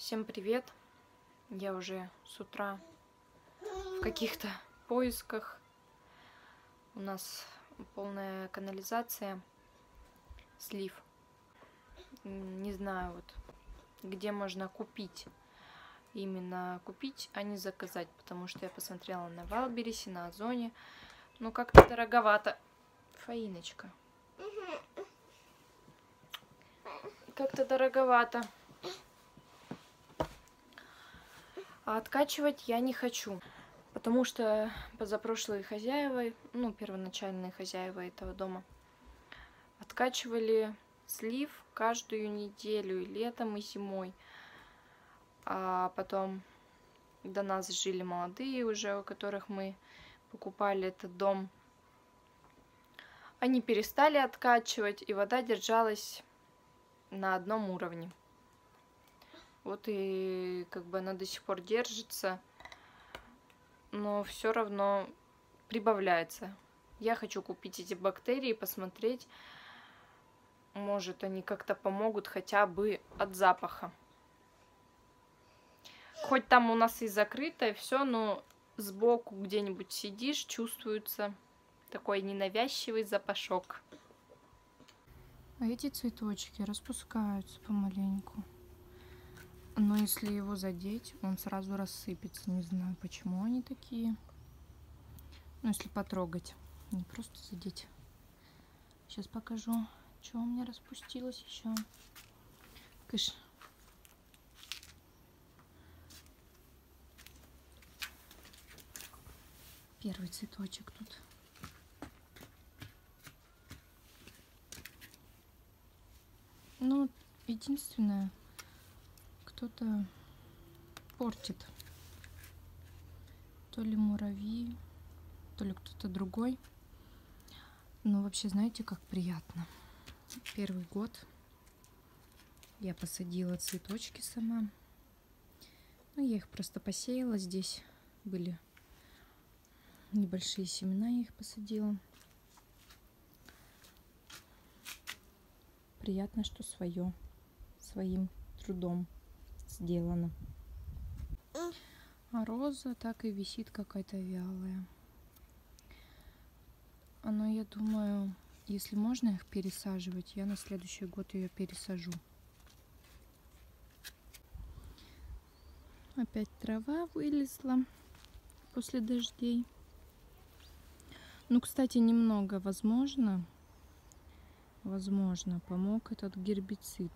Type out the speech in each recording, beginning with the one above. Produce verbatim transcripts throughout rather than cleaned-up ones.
Всем привет! Я уже с утра в каких-то поисках. У нас полная канализация, слив. Не знаю, вот где можно купить. Именно купить, а не заказать, потому что я посмотрела на Вайлдберрисе, на Озоне. Ну, как-то дороговато. Фаиночка. Как-то дороговато. А откачивать я не хочу, потому что позапрошлые хозяева, ну, первоначальные хозяева этого дома, откачивали слив каждую неделю, и летом, и зимой. А потом до нас жили молодые уже, у которых мы покупали этот дом. Они перестали откачивать, и вода держалась на одном уровне. Вот и как бы она до сих пор держится, но все равно прибавляется. Я хочу купить эти бактерии, посмотреть, может они как-то помогут хотя бы от запаха. Хоть там у нас и закрыто, и все, но сбоку где-нибудь сидишь, чувствуется такой ненавязчивый запашок. А эти цветочки распускаются помаленьку. Но если его задеть, он сразу рассыпется. Не знаю, почему они такие. Ну, если потрогать, не просто задеть. Сейчас покажу, что у меня распустилось еще. Кыш. Первый цветочек тут. Ну, единственное, кто-то портит. То ли муравьи, то ли кто-то другой. Но вообще, знаете, как приятно. Первый год я посадила цветочки сама. Ну, я их просто посеяла. Здесь были небольшие семена, я их посадила. Приятно, что свое, своим трудом сделано. А роза так и висит какая-то вялая. Но я думаю, если можно их пересаживать, я на следующий год ее пересажу. Опять трава вылезла после дождей. Ну, кстати, немного, возможно, возможно, помог этот гербицид.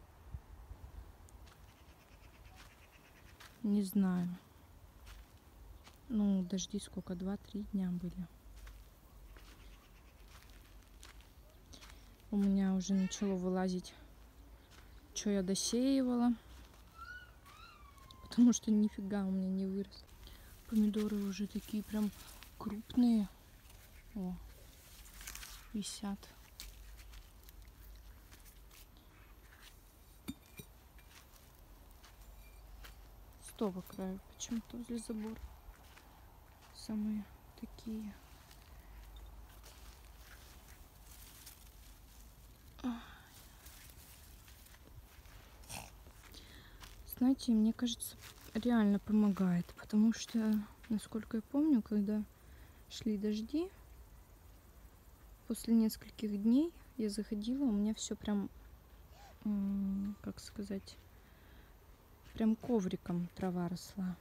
Не знаю. Ну, дожди сколько? Два-три дня были. У меня уже начало вылазить, что я досеивала. Потому что нифига у меня не вырос. Помидоры уже такие прям крупные. О, висят. С того края почему-то возле забора. Самые такие. Знаете, мне кажется, реально помогает, потому что, насколько я помню, когда шли дожди, после нескольких дней я заходила, у меня все прям, как сказать, прям ковриком трава росла.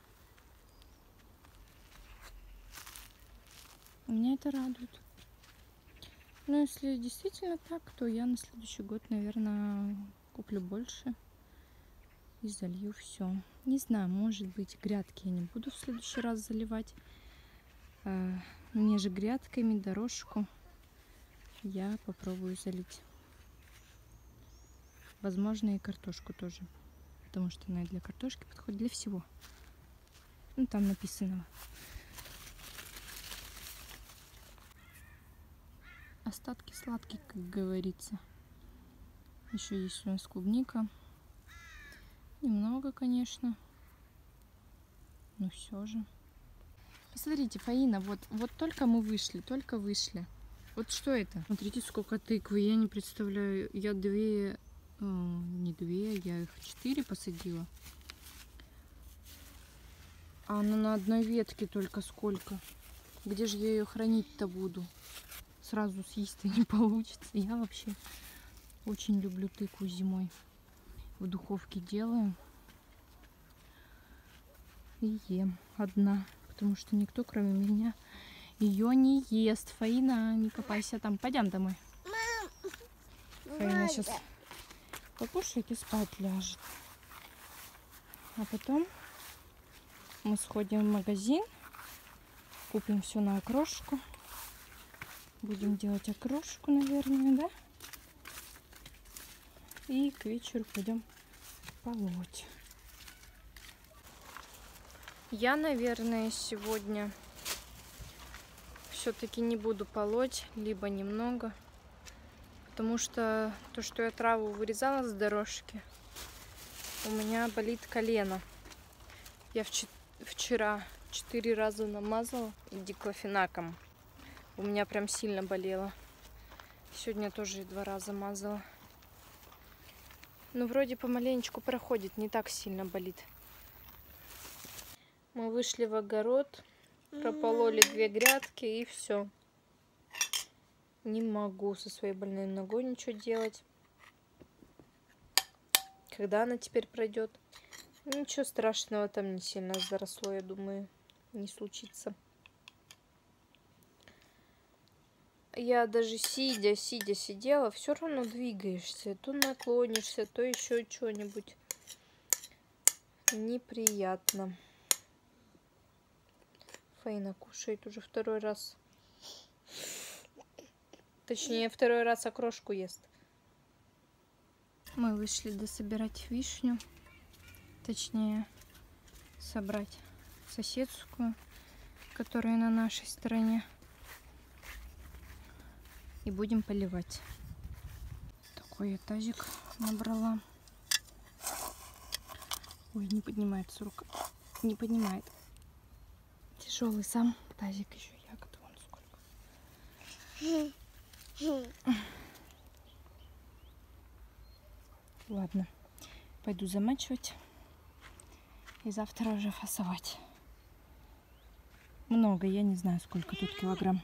Меня это радует. Но если действительно так, то я на следующий год, наверное, куплю больше и залью все. Не знаю, может быть, грядки я не буду в следующий раз заливать. А, мне же грядками дорожку я попробую залить. Возможно, и картошку тоже, потому что она и для картошки подходит, для всего. Ну, там написано. Остатки сладких, как говорится. Еще есть у нас клубника. Немного, конечно. Но все же. Посмотрите, Фаина, вот, вот только мы вышли, только вышли. Вот что это? Смотрите, сколько тыквы. Я не представляю. Я две, э, не две, я их четыре посадила. А она на одной ветке только сколько. Где же я ее хранить-то буду? Сразу съесть-то не получится. Я вообще очень люблю тыкву зимой. В духовке делаю. И ем одна. Потому что никто, кроме меня, ее не ест. Фаина, не копайся там. Пойдем домой. Фаина сейчас покушает и спать ляжет. А потом мы сходим в магазин. Купим все на окрошку. Будем делать окрошку, наверное, да? И к вечеру пойдем полоть. Я, наверное, сегодня все-таки не буду полоть, либо немного. Потому что то, что я траву вырезала с дорожки, у меня болит колено. Я вчера четыре раза намазала диклофенаком. У меня прям сильно болело. Сегодня тоже два раза мазала. Ну, вроде помаленечку проходит, не так сильно болит. Мы вышли в огород, пропололи две грядки и все. Не могу со своей больной ногой ничего делать. Когда она теперь пройдет? Ничего страшного там не сильно заросло, я думаю, не случится. Я даже сидя, сидя, сидела, все равно двигаешься. То наклонишься, то еще что-нибудь. Неприятно. Фаина кушает уже второй раз. Точнее, второй раз окрошку ест. Мы вышли дособирать вишню. Точнее, собрать соседскую, которая на нашей стороне. И будем поливать. Такой я тазик набрала. Ой, не поднимается рука. Не поднимает. Тяжелый сам тазик, еще ягод вон сколько. Ладно, пойду замачивать. И завтра уже фасовать. Много, я не знаю, сколько тут килограмм.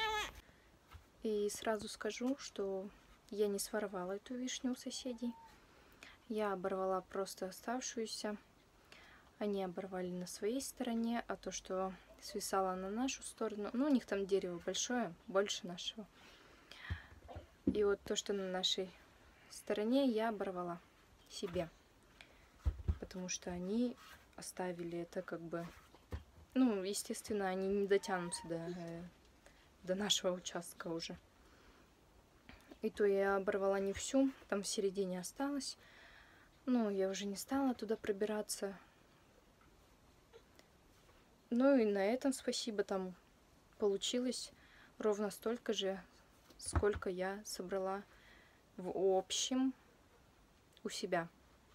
И сразу скажу, что я не своровала эту вишню у соседей. Я оборвала просто оставшуюся. Они оборвали на своей стороне, а то, что свисало на нашу сторону, ну, у них там дерево большое, больше нашего. И вот то, что на нашей стороне, я оборвала себе. Потому что они оставили это как бы... Ну, естественно, они не дотянутся до... до нашего участка уже. И то я оборвала не всю, там в середине осталось. Ну, я уже не стала туда пробираться. Ну и на этом спасибо, там получилось ровно столько же, сколько я собрала в общем у себя.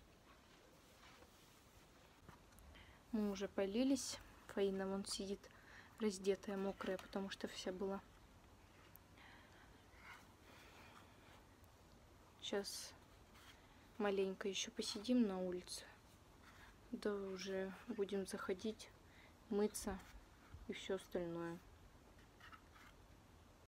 Мы уже полились. Фаина вон сидит раздетая, мокрая, потому что вся была. Сейчас маленько еще посидим на улице. Да уже будем заходить, мыться и все остальное.